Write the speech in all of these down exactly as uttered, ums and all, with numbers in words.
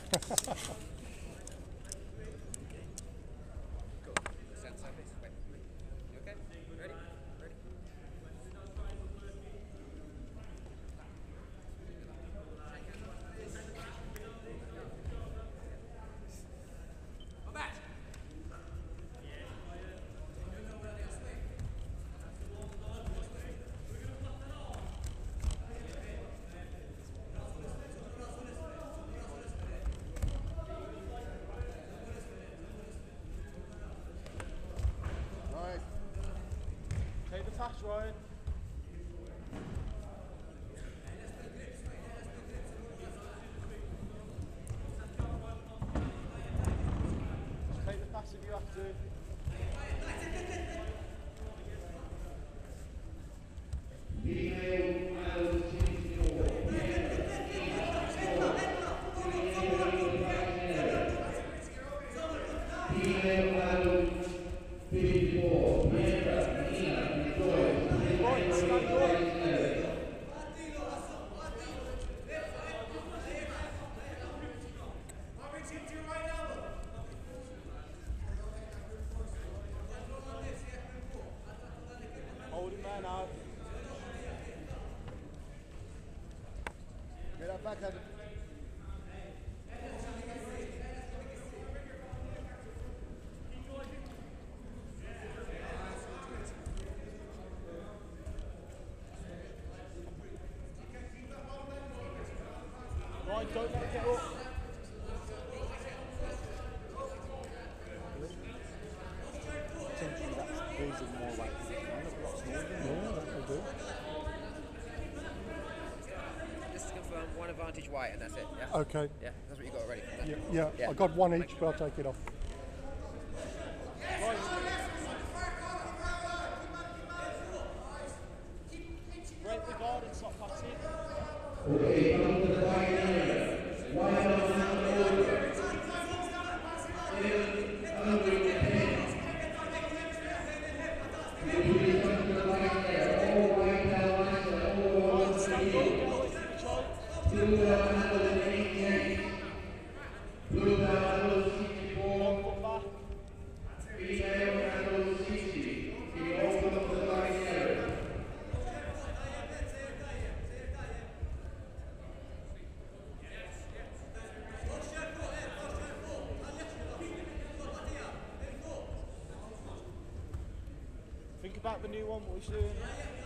Take the pass, Ryan. Just take the pass if you have to. Hold him there now. Get that back, Adam. Ryan, don't let it get up. Potentially that's losing more weight. Yeah, that could do. Just to confirm, one advantage white and that's it, yeah? Okay. Yeah, that's what you got already. Yeah, yeah, Yeah. I got one each, but I'll take it off. Break the guard and stop passing. Okay, come to the white area. White on the order. seven hundred ten. Please come to the white area. All white allies are all one three. Blue belt number eighty-eight. Blue belt number sixty-four. Female number sixty. You all come to the white area. Think about the new one, what he's doing.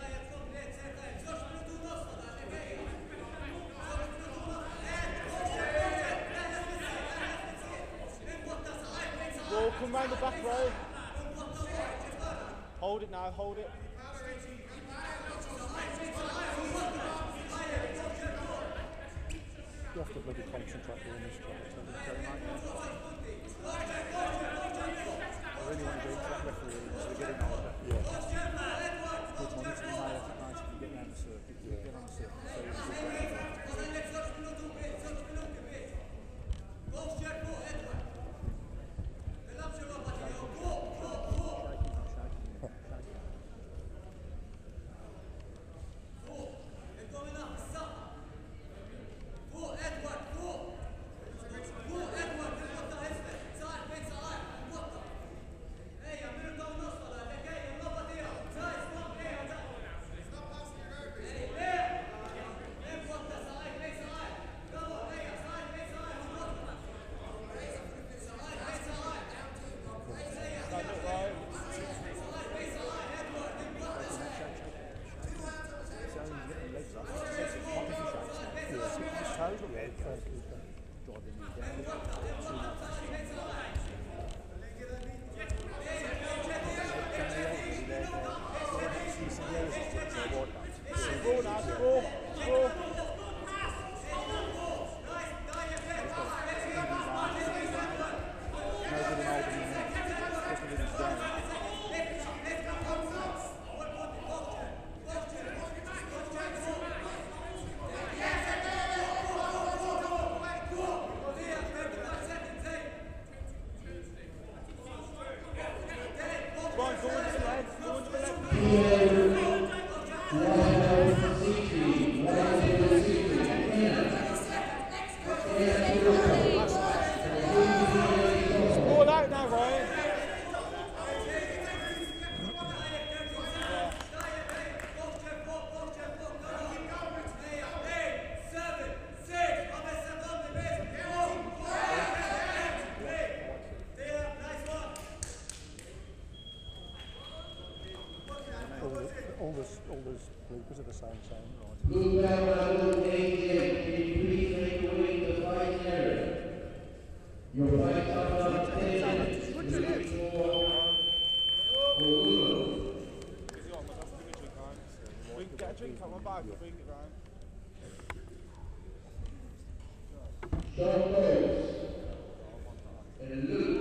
Ball, come round the back row. Hold it now, hold it. You have to bloody concentrate on this job. I really want to go to that referee so we're getting older. Yeah. Good one, it's nice if you get around the circuit. Yeah. Get on the circuit. So it's a good referee. Stand up, Ryan. Score now, score, score. Ryan, go into the leg, go into the leg. White sixty. Blue belt number eighty-eight, can you please make away the fight area? Your fight number ten is for Olulo. Is he on? Let's bring a drink round. Bring, get a drink out my bag, we'll bring it round. Sean Rose and Luke.